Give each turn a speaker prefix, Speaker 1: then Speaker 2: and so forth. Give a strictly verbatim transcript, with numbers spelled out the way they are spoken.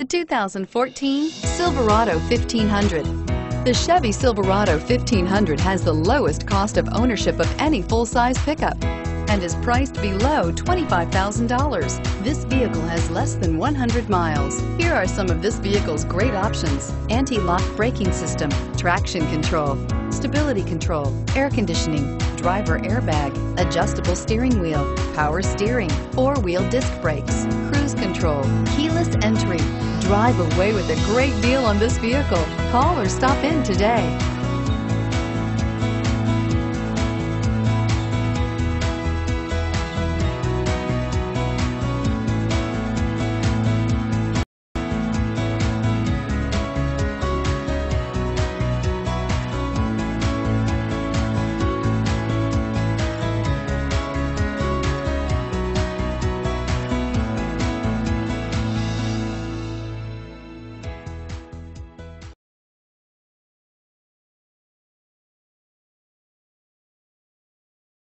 Speaker 1: two thousand fourteen Silverado fifteen hundred. The Chevy Silverado fifteen hundred has the lowest cost of ownership of any full-size pickup and is priced below twenty-five thousand dollars. This vehicle has less than one hundred miles. Here are some of this vehicle's great options: anti-lock braking system, traction control, stability control, air conditioning, driver airbag, adjustable steering wheel, power steering, four-wheel disc brakes, cruise control, keyless entry. Drive away with a great deal on this vehicle. Call or stop in today.